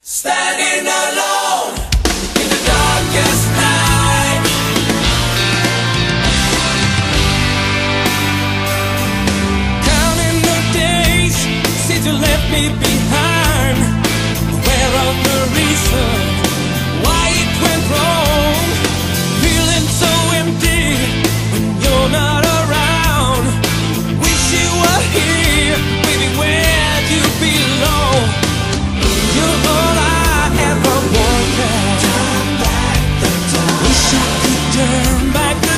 Standing alone in the darkest night, counting the days since you left me behind. Aware of the reason why it went wrong, feeling so empty when you're not around. Wish you were here, baby, where'd you belong? You're all I ever wanted. Turn back the time. Wish I could turn back the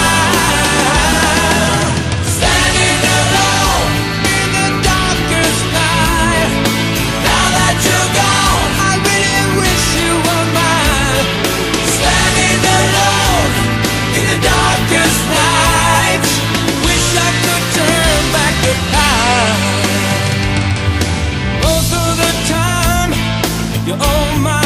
time. Standing alone in the darkest night. Now that you're gone, I really wish you were mine. Standing alone in the darkest night. Wish I could turn back the time. Most of the time you're on my